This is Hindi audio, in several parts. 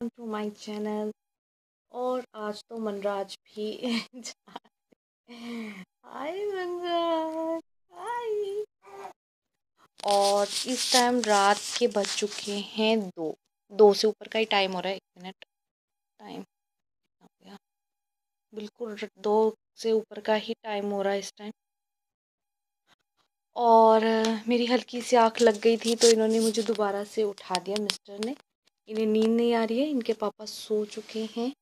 To my channel. और आज तो मनराज भी हाय मनराज, हाय। और इस टाइम रात के बज चुके हैं 2 से ऊपर का ही टाइम हो रहा है। 1 मिनट, टाइम हो गया बिल्कुल 2 से ऊपर का ही टाइम हो रहा है इस टाइम। और मेरी हल्की सी आँख लग गई थी तो इन्होंने मुझे दोबारा से उठा दिया, मिस्टर ने। इन्हें नींद नहीं आ रही है, इनके पापा सो चुके हैं।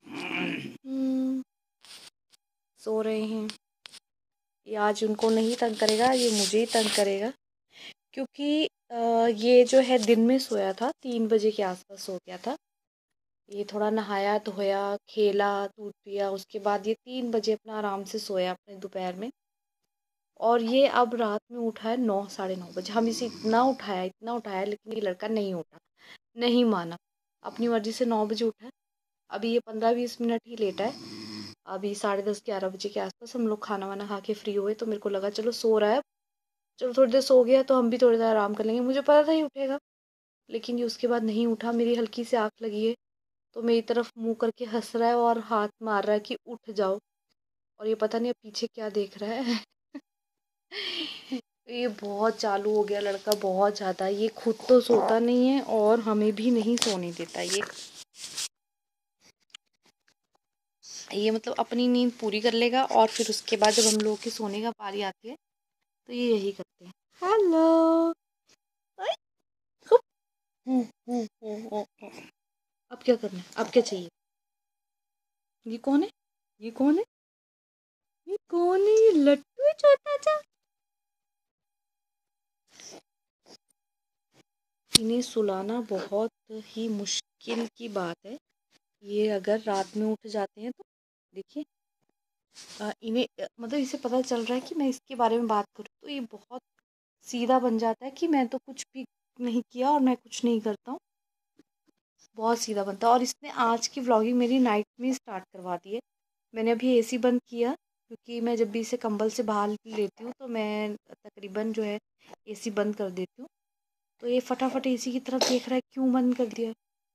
सो रहे हैं। ये आज उनको नहीं तंग करेगा, ये मुझे ही तंग करेगा। क्योंकि ये जो है दिन में सोया था, 3 बजे के आसपास सो गया था। ये थोड़ा नहाया धोया, खेला, दूध पिया, उसके बाद ये 3 बजे अपना आराम से सोया अपने दोपहर में। और ये अब रात में उठा है 9 साढ़े 9 बजे। हम इसे इतना उठाया, लेकिन ये लड़का नहीं उठा, नहीं माना। अपनी मर्जी से 9 बजे उठा। अभी ये 15-20 मिनट ही लेटा है। अभी 10:30-11 बजे के आसपास हम लोग खाना वाना खा के फ्री हुए, तो मेरे को लगा चलो सो रहा है, चलो थोड़ी देर सो गया तो हम भी थोड़ी देर आराम कर लेंगे। मुझे पता था ही उठेगा, लेकिन ये उसके बाद नहीं उठा। मेरी हल्की सी आँख लगी है तो मेरी तरफ मुंह करके हंस रहा है और हाथ मार रहा है कि उठ जाओ। और ये पता नहीं अब पीछे क्या देख रहा है। ये बहुत चालू हो गया लड़का, बहुत ज़्यादा। ये खुद तो सोता नहीं है और हमें भी नहीं सोने देता। ये मतलब अपनी नींद पूरी कर लेगा और फिर उसके बाद जब हम लोग की सोने का पारी आती है तो ये यही करते हैं। हेलो। अब क्या करना है, अब क्या चाहिए? ये कौन है? ये कौन है? ये कौन है? ये लट्टू है छोटा सा। इन्हें सुलाना बहुत ही मुश्किल की बात है। ये अगर रात में उठ जाते हैं तो देखिए, इन्हें मतलब इसे पता चल रहा है कि मैं इसके बारे में बात करूँ तो ये बहुत सीधा बन जाता है कि मैं तो कुछ भी नहीं किया और मैं कुछ नहीं करता हूँ। बहुत सीधा बनता है। और इसने आज की व्लॉगिंग मेरी नाइट में स्टार्ट करवा दी है। मैंने अभी एसी बंद किया, क्योंकि मैं जब भी इसे कंबल से बाहर लेती हूँ तो मैं तकरीबन जो है एसी बंद कर देती हूँ। तो ये फटाफट एसी की तरफ देख रहा है, क्यों बंद कर दिया,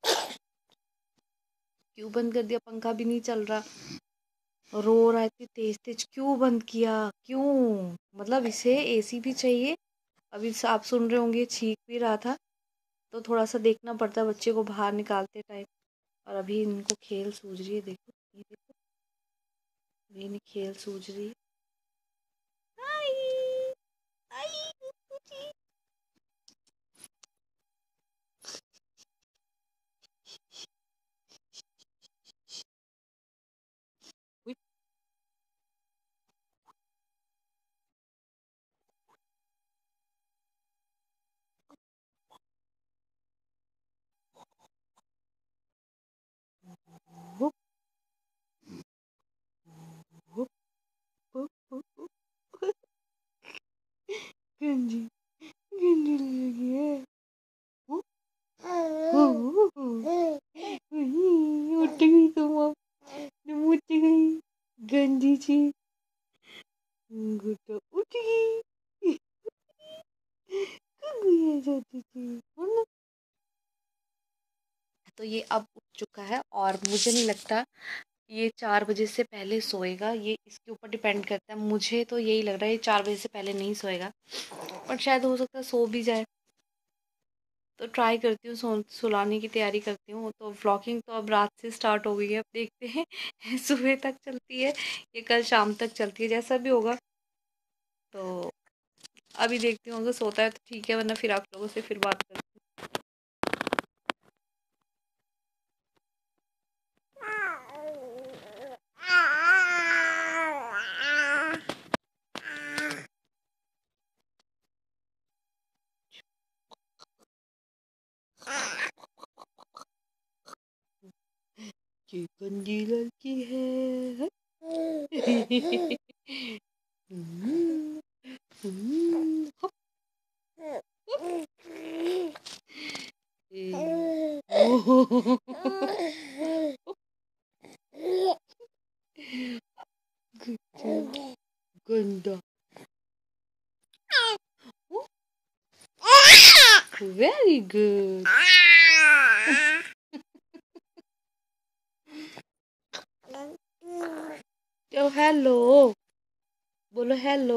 क्यों बंद कर दिया, पंखा भी नहीं चल रहा। रो रहा है इतनी तेज तेज, क्यों बंद किया, क्यों? मतलब इसे एसी भी चाहिए। अभी आप सुन रहे होंगे छींक भी रहा था, तो थोड़ा सा देखना पड़ता है बच्चे को बाहर निकालते टाइम। और अभी इनको खेल सूझ रही है, देखो ये देखो, अभी इन्हें खेल सूझ रही है। आई, आई, कुची। उई, हुप, हुप, हुप, हुप, हुप। गंजी, गंजी लगी है। हुप, हुप, उठ गई तुम, अब उठ गई गंजी ची। गुड्डा उठ गई। कब गई है जाती थी, वरना। तो ये अब उठ चुका है और मुझे नहीं लगता ये 4 बजे से पहले सोएगा। ये इसके ऊपर डिपेंड करता है। मुझे तो यही लग रहा है ये 4 बजे से पहले नहीं सोएगा, पर शायद हो सकता है सो भी जाए। तो ट्राई करती हूँ, सुलाने की तैयारी करती हूँ। तो व्लॉगिंग तो अब रात से स्टार्ट हो गई है, अब देखते हैं सुबह तक चलती है, ये कल शाम तक चलती है, जैसा भी होगा। तो अभी देखती हूँ, अगर सोता है तो ठीक है, वरना फिर आप लोगों से फिर बात करती हूँ। ये गंदी लड़की है। हप, गंदा। Very good. हेलो, बोलो हेलो।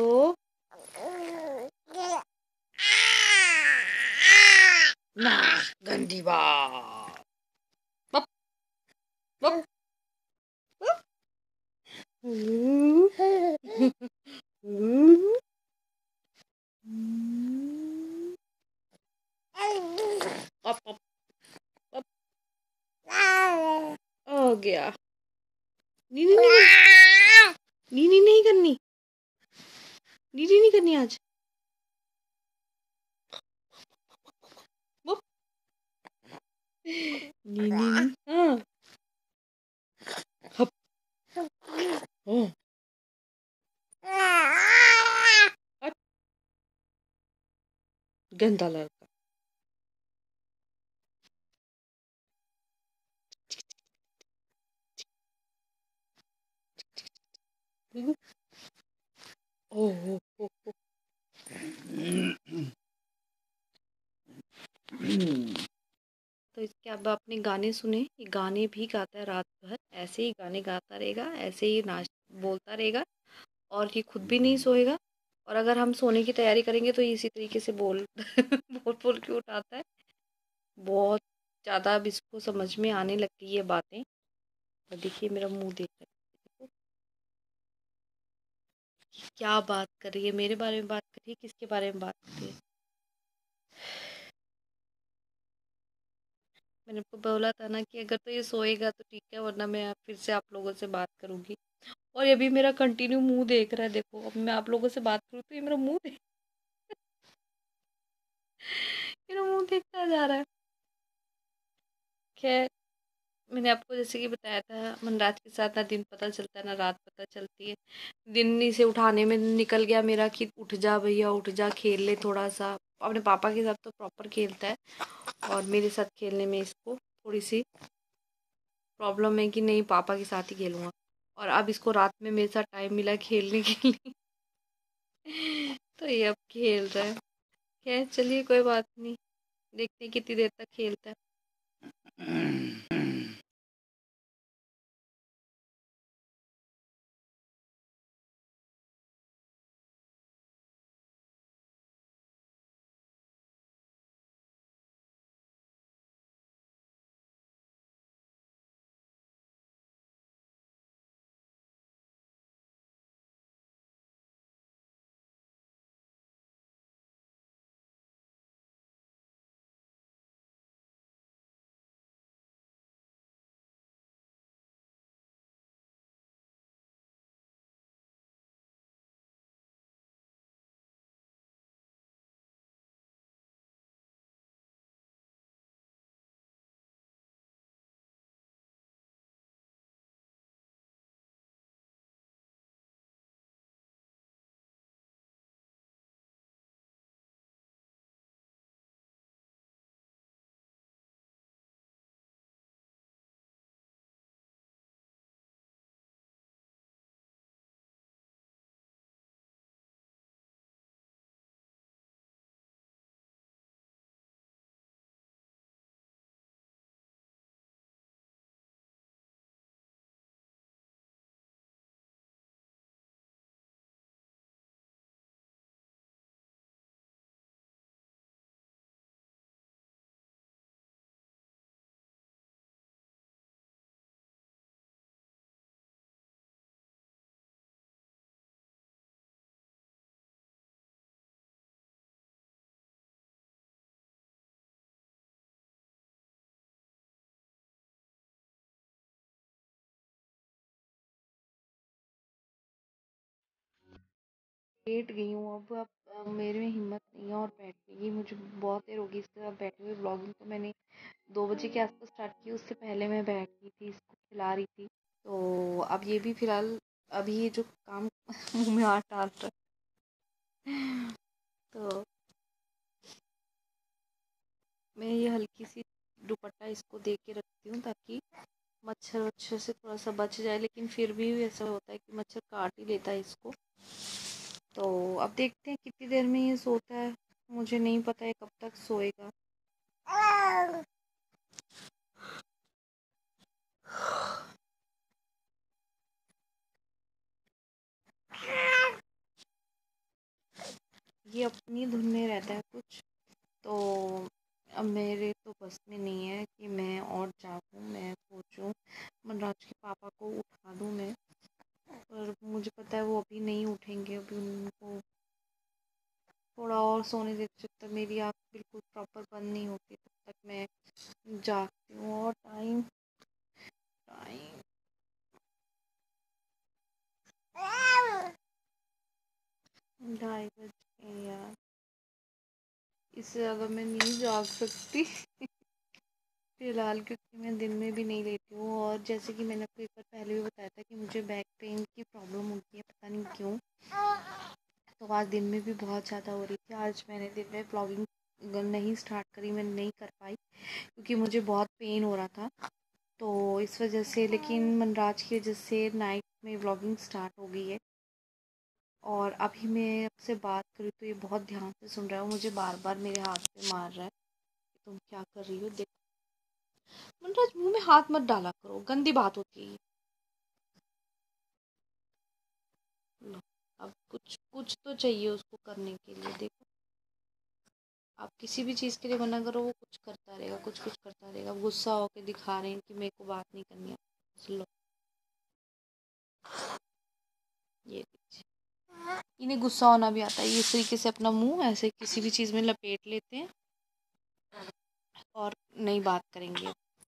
ना, गंदी बात। बप, बप, बप। अप, अप, अप। हो गया। नीनी नीनी नीनी नहीं करनी, नीनी नहीं करनी आज। नीनी हाँ। हप, ओ, हट, गंदा लड़का। ओ, ओ, ओ, ओ। तो इसके अब आपने गाने सुने, ये गाने भी गाता है रात भर, ऐसे ही गाने गाता रहेगा, ऐसे ही नाच बोलता रहेगा, और ये खुद भी नहीं सोएगा। और अगर हम सोने की तैयारी करेंगे तो ये इसी तरीके से बोल बोल बोल के उठाता है। बहुत ज़्यादा अब इसको समझ में आने लग गई ये बातें। और देखिए मेरा मुंह देख रहा है, क्या बात कर रही है, मेरे बारे में बात कर रही है, किसके बारे में बात कर रही है। मैंने आपको बोला था ना कि अगर तो ये सोएगा तो ठीक है, वरना मैं फिर से आप लोगों से बात करूंगी। और ये भी मेरा कंटिन्यू मुंह देख रहा है, देखो अब मैं आप लोगों से बात करूँ तो ये मेरा मुंह देख मेरा मुंह देखता जा रहा है। खैर, मैंने आपको जैसे कि बताया था, मनराज के साथ ना दिन पता चलता है ना रात पता चलती है। दिन इसे उठाने में निकल गया मेरा कि उठ जा भैया उठ जा, खेल ले थोड़ा सा। अपने पापा के साथ तो प्रॉपर खेलता है, और मेरे साथ खेलने में इसको थोड़ी सी प्रॉब्लम है कि नहीं, पापा के साथ ही खेलूँगा। और अब इसको रात में मेरे साथ टाइम मिला खेलने के लिए तो ये अब खेल रहा है। खैर चलिए कोई बात नहीं, देखते हैं कितनी देर तक खेलता है। लेट गई हूँ अब मेरे में हिम्मत नहीं है और बैठने की, मुझे बहुत देर होगी इसके साथ बैठे हुए। ब्लॉगिंग तो मैंने 2 बजे के आसपास स्टार्ट की, उससे पहले मैं बैठ गई थी, इसको खिला रही थी। तो अब ये भी फिलहाल अभी ये जो काम मुंह में हाथ डाल रहा है तो मैं ये हल्की सी दुपट्टा इसको दे के रखती हूँ ताकि मच्छर वच्छर से थोड़ा सा बच जाए, लेकिन फिर भी ऐसा होता है कि मच्छर काट ही लेता है इसको। तो अब देखते हैं कितनी देर में ये सोता है, मुझे नहीं पता है कब तक सोएगा। ये अपनी धुन में रहता है कुछ। तो अब मेरे तो बस में नहीं है कि मैं और जागूँ, मैं सोचूं मनराज के पापा को उठा दूं मैं, पर मुझे पता है वो अभी नहीं उठेंगे। अभी उनको थोड़ा और सोने देते, जब तक मेरी आँख बिल्कुल प्रॉपर बंद नहीं होती तब तक मैं जागती हूँ। और टाइम टाइम 2:30 बज गए यार, इससे ज़्यादा मैं नहीं जाग सकती फिलहाल, क्योंकि मैं दिन में भी नहीं लेती हूँ। और जैसे कि मैंने आपको एक बार पहले भी बताया था कि मुझे बैक पेन की प्रॉब्लम होती है, पता नहीं क्यों। तो आज दिन में भी बहुत ज़्यादा हो रही थी। आज मैंने दिन में ब्लॉगिंग नहीं स्टार्ट करी, मैं नहीं कर पाई क्योंकि मुझे बहुत पेन हो रहा था, तो इस वजह से। लेकिन मनराज की वजह से नाइट में व्लॉगिंग स्टार्ट हो गई है। और अभी मैं आपसे बात करूँ तो ये बहुत ध्यान से सुन रहा है, मुझे बार बार मेरे हाथ पे मार रहा है कि तुम क्या कर रही हो। देख मनराज, मुंह में हाथ मत डाला करो, गंदी बात होती है। लो, अब कुछ कुछ तो चाहिए उसको करने के लिए। देखो, आप किसी भी चीज़ के लिए मना करो वो कुछ करता रहेगा, कुछ कुछ करता रहेगा। गुस्सा होके दिखा रहे हैं कि मेरे को बात नहीं करनी है। लो, ये देखिए, इन्हें गुस्सा होना भी आता है। ये इस तरीके से अपना मुंह ऐसे किसी भी चीज़ में लपेट लेते हैं और नहीं बात करेंगे।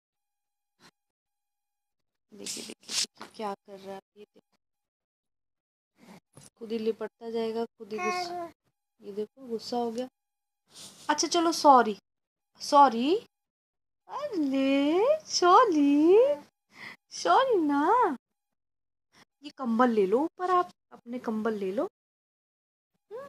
देखिए देखिए देखिए क्या कर रहा है ये। देखो, खुद ही लिपटता जाएगा, खुद ही गुस्सा। ये देखो, गुस्सा हो गया। अच्छा चलो, सॉरी सॉरी। अरे सॉरी, सॉरी ना। ये कंबल ले लो ऊपर, आप अपने कंबल ले लो। हम्म,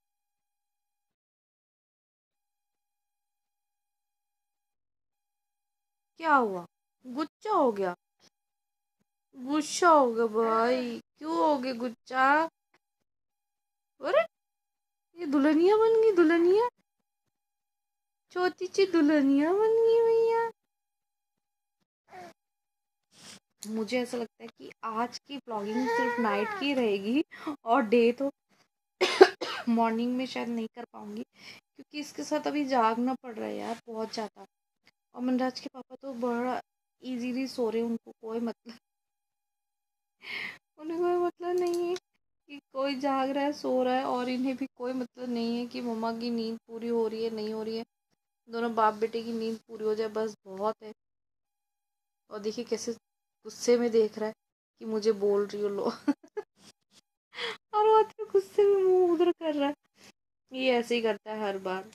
क्या हुआ? गुस्सा हो गया? गुस्सा हो गया भाई? क्यों हो गए गुस्सा? अरे, ये दुल्हनिया बन गई, दुल्हनिया, छोटी सी दुल्हनिया बन गई भैया। मुझे ऐसा लगता है कि आज की ब्लॉगिंग सिर्फ नाइट की रहेगी, और डे तो मॉर्निंग में शायद नहीं कर पाऊंगी, क्योंकि इसके साथ अभी जागना पड़ रहा है यार बहुत ज़्यादा। और मनराज के पापा तो बड़ा इजीली सो रहे हैं, उनको कोई मतलब उन्हें कोई मतलब नहीं है कि कोई जाग रहा है, सो रहा है, और इन्हें भी कोई मतलब नहीं है कि मम्मा की नींद पूरी हो रही है नहीं हो रही है। दोनों बाप बेटे की नींद पूरी हो जाए बस बहुत है। और देखिए कैसे गुस्से में देख रहा है कि मुझे बोल रही हो लो और वो तो गुस्से में मुंह उधर कर रहा है। ये ऐसे ही करता है हर बार।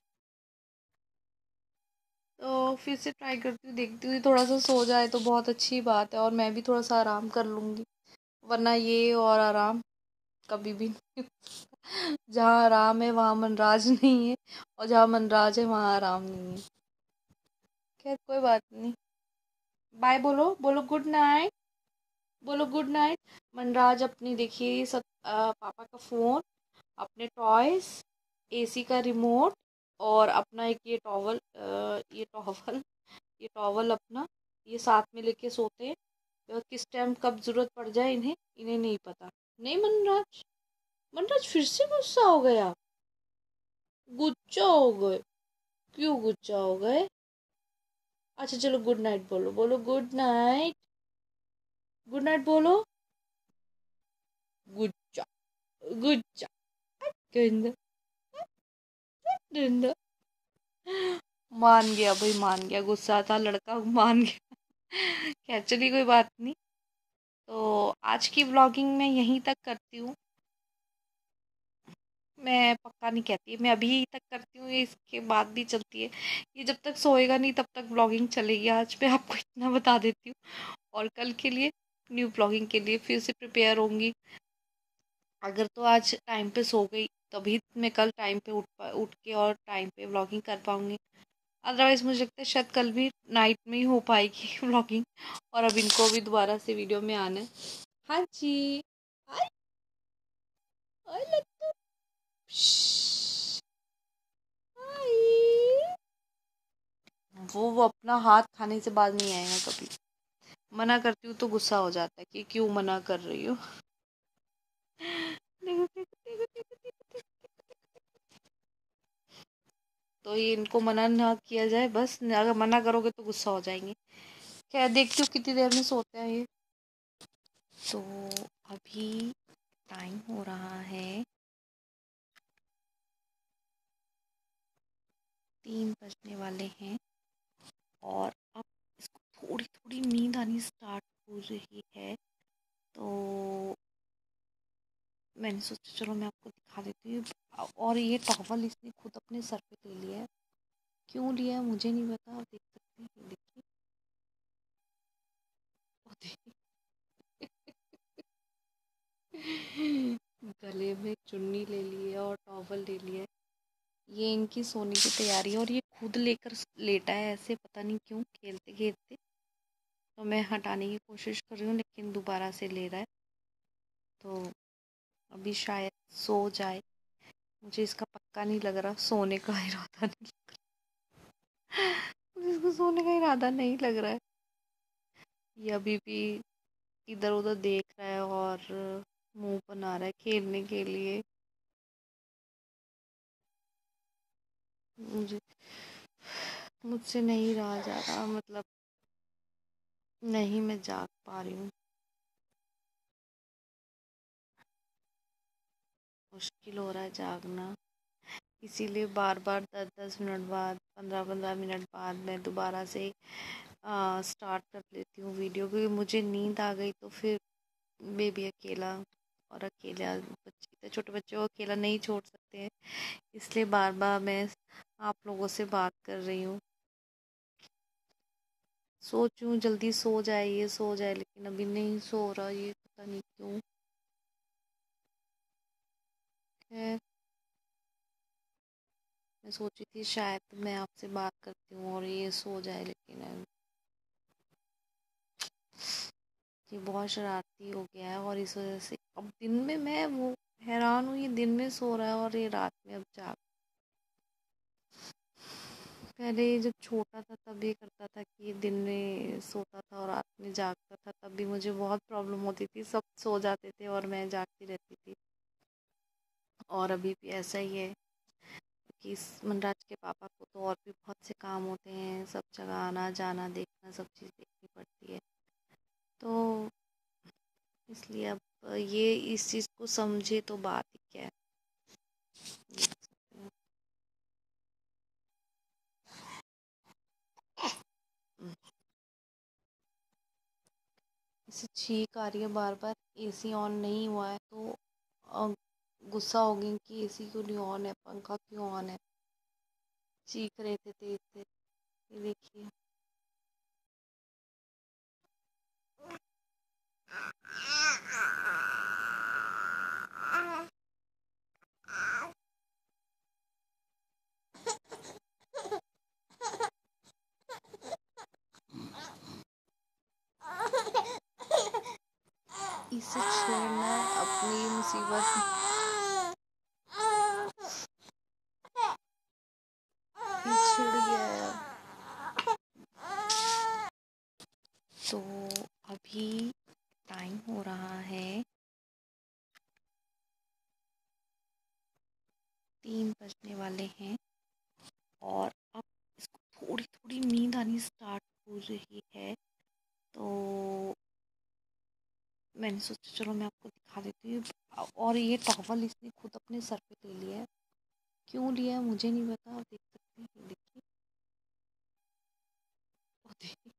तो फिर से ट्राई करती हूँ, देखती हूँ थोड़ा सा सो जाए तो बहुत अच्छी बात है, और मैं भी थोड़ा सा आराम कर लूँगी। वरना ये और आराम कभी भी नहीं जहाँ आराम है वहाँ मनराज नहीं है, और जहाँ मनराज है वहाँ आराम नहीं है। खैर कोई बात नहीं। बाय बोलो, बोलो गुड नाइट, बोलो गुड नाइट। मनराज अपनी देखिए सब, पापा का फ़ोन, अपने टॉयज, एसी का रिमोट, और अपना एक ये टॉवल, ये टॉवल अपना, ये साथ में लेके सोते हैं। किस टाइम कब जरूरत पड़ जाए इन्हें इन्हें नहीं पता। नहीं मनराज, मनराज फिर से गुस्सा हो गया? गुस्सा हो गए? क्यों गुस्सा हो गए? अच्छा चलो गुड नाइट बोलो, बोलो गुड नाइट, गुड नाइट बोलो। गुच्चा, गुच्चा, गंदा, गंदा। मान गया भाई, मान गया, गुस्सा था लड़का, मान गया खैर चलिए, कोई बात नहीं। तो आज की व्लॉगिंग मैं यहीं तक करती हूँ। मैं पक्का नहीं कहती, मैं अभी तक करती हूँ, ये इसके बाद भी चलती है। ये जब तक सोएगा नहीं तब तक व्लॉगिंग चलेगी। आज मैं आपको इतना बता देती हूँ, और कल के लिए, न्यू व्लॉगिंग के लिए फिर से प्रिपेयर होंगी। अगर तो आज टाइम पे सो गई तभी मैं कल टाइम पे उठ के और टाइम पे व्लॉगिंग कर पाऊँगी। अदरवाइज़ मुझे लगता है शायद कल भी नाइट में ही हो पाएगी व्लॉगिंग, और अब इनको भी दोबारा से वीडियो में आना है। हाँ जी, आई आई लट्टू, आई। वो अपना हाथ खाने से बाज नहीं आएगा कभी। मना करती हूँ तो गुस्सा हो जाता है कि क्यों मना कर रही हो। देखो देखो देखो देखो देखो देखो। तो ये इनको मना ना किया जाए बस, अगर मना करोगे तो गुस्सा हो जाएंगे। खैर देखती हूँ कितनी देर में सोते हैं ये। तो अभी टाइम हो रहा है 3 बजने वाले हैं और अब इसको थोड़ी थोड़ी नींद आनी स्टार्ट हो रही है। तो मैंने सोचा चलो मैं आपको दिखा देती हूँ। और ये टॉवल इसने खुद अपने सर पे ले लिया है। क्यों लिया है मुझे नहीं पता, आप देख सकते हैं, ये देखिए। और गले में चुन्नी ले ली है और टॉवल ले लिया है। ये इनकी सोने की तैयारी है और ये खुद लेकर लेटा है ऐसे, पता नहीं क्यों, खेलते खेलते। तो मैं हटाने की कोशिश कर रही हूँ लेकिन दोबारा से ले रहा है। तो अभी शायद सो जाए, मुझे इसका पक्का नहीं लग रहा, सोने का इरादा नहीं लग रहा। मुझे इसको सोने का इरादा नहीं लग रहा है। ये अभी भी इधर उधर देख रहा है और मुंह बना रहा है खेलने के लिए। मुझे मुझसे नहीं रहा जा रहा, मतलब नहीं मैं जाग पा रही हूँ। मुश्किल हो रहा है जागना, इसीलिए बार बार 10-10 मिनट बाद, 15-15 मिनट बाद मैं दोबारा से स्टार्ट कर लेती हूँ वीडियो, क्योंकि मुझे नींद आ गई तो फिर बेबी अकेला, और अकेला बच्चे, इतने छोटे बच्चे को अकेला नहीं छोड़ सकते हैं, इसलिए बार बार मैं आप लोगों से बात कर रही हूँ। सोचूं जल्दी सो जाए, ये सो जाए, लेकिन अभी नहीं सो रहा, ये पता नहीं क्यों। खैर मैं सोची थी शायद मैं आपसे बात करती हूँ और ये सो जाए, लेकिन ये बहुत शरारती हो गया है और इस वजह से अब दिन में मैं वो हैरान हूँ, ये दिन में सो रहा है और ये रात में अब जाग। पहले ये जब छोटा था तब ये करता था कि ये दिन में सोता था और रात में जागता था, तब भी मुझे बहुत प्रॉब्लम होती थी, सब सो जाते थे और मैं जागती रहती थी। और अभी भी ऐसा ही है कि इस मनराज के पापा को तो और भी बहुत से काम होते हैं, सब जगह आना जाना देखना, सब चीज़ देखनी पड़ती है। तो इसलिए अब ये इस चीज़ को समझे तो बात ही क्या है। ये देख सकते हैं। इसे छींक आ रही है बार बार, एसी ऑन नहीं हुआ है तो गुस्सा हो गई कि एसी क्यों नहीं ऑन है, पंखा क्यों ऑन है, चीख रहे थे तेज तेज। ये देखिए। इसे छेड़ना अपनी मुसीबत, ये छिड़ गया है अब। तो अभी टाइम हो रहा है 3 बजने वाले हैं और अब इसको थोड़ी थोड़ी नींद आनी स्टार्ट हो रही है। तो मैंने सोचा चलो मैं आपको दिखा देती हूँ। और ये टॉवल इसने खुद अपने सर पे ले लिया है। क्यों लिया है मुझे नहीं पता, आप देख सकते हैं, ये देखिए। और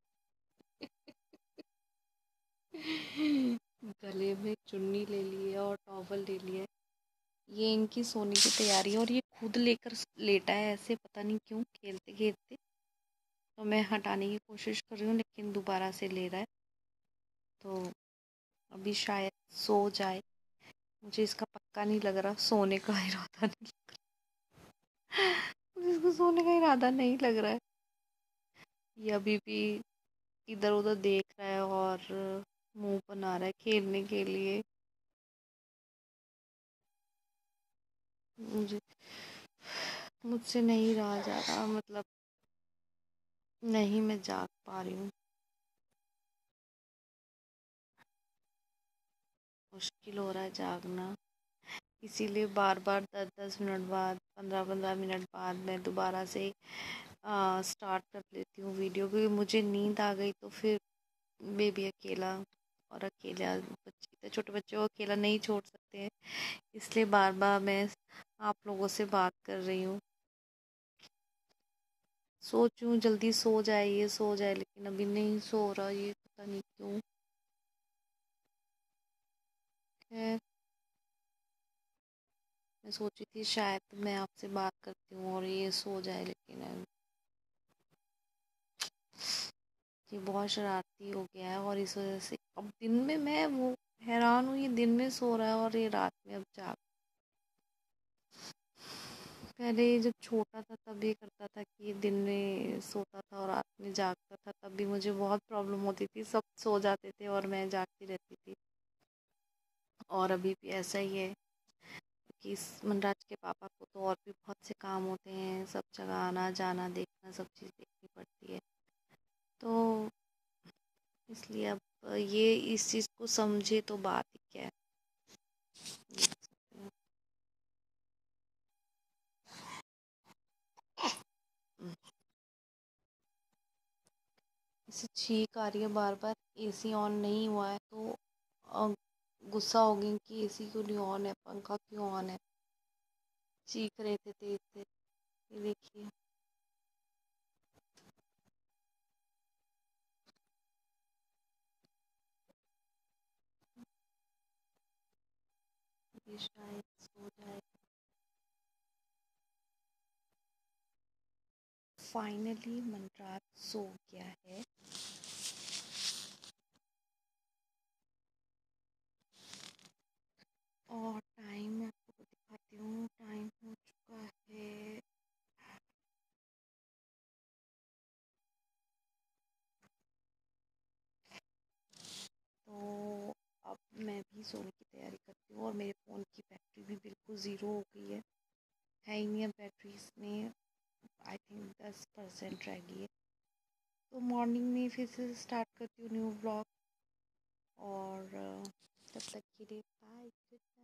गले में चुन्नी ले ली है और टॉवल ले लिया है। ये इनकी सोने की तैयारी है और ये खुद लेकर लेटा है ऐसे, पता नहीं क्यों, खेलते खेलते। तो मैं हटाने की कोशिश कर रही हूँ लेकिन दोबारा से ले रहा है। तो अभी शायद सो जाए, मुझे इसका पक्का नहीं लग रहा, सोने का इरादा नहीं लग रहा। मुझे इसको सोने का इरादा नहीं लग रहा है। ये अभी भी इधर उधर देख रहा है और मुंह बना रहा है खेलने के लिए। मुझे मुझसे नहीं रहा जा रहा, मतलब नहीं मैं जाग पा रही हूँ। मुश्किल हो रहा है जागना, इसीलिए बार बार 10-10 मिनट बाद 15-15 मिनट बाद मैं दोबारा से स्टार्ट कर लेती हूँ वीडियो, क्योंकि मुझे नींद आ गई तो फिर बेबी अकेला, और अकेला बच्चे, इतने छोटे बच्चे को अकेला नहीं छोड़ सकते हैं, इसलिए बार बार मैं आप लोगों से बात कर रही हूँ। सोचूं जल्दी सो जाए, ये सो जाए, लेकिन अभी नहीं सो रहा, ये पता नहीं क्यों। खैर, मैं सोची थी शायद मैं आपसे बात करती हूँ और ये सो जाए, लेकिन ये बहुत शरारती हो गया है, और इस वजह से अब दिन में मैं वो हैरान हूँ, ये दिन में सो रहा है और ये रात में अब जाग। पहले ये जब छोटा था तब ये करता था कि ये दिन में सोता था और रात में जागता था, तब भी मुझे बहुत प्रॉब्लम होती थी, सब सो जाते थे और मैं जागती रहती थी। और अभी भी ऐसा ही है कि इस मनराज के पापा को तो और भी बहुत से काम होते हैं, सब जगह आना जाना देखना, सब चीज़ देखनी पड़ती है, तो इसलिए अब ये इस चीज़ को समझे तो बात ही क्या है, ये कह सकते हैं। इसे छींक आ रही है बार बार, एसी ऑन नहीं हुआ है तो अ, गुस्सा हो गई कि एसी क्यों नहीं ऑन है, पंखा क्यों ऑन है, चीख रहे थे तेज से। ये देखिए, ये शायद सो जाए। फाइनली मनराज सो गया है। और टाइम मैं आपको दिखाती हूँ, टाइम हो चुका है तो अब मैं भी सोने की तैयारी करती हूँ, और मेरे फ़ोन की बैटरी भी बिल्कुल ज़ीरो हो गई है ही नहीं अब बैटरी इसमें, आई थिंक 10% रह गई है। तो मॉर्निंग में फिर से स्टार्ट करती हूँ न्यू ब्लॉग, और तब तक के लिए बाय।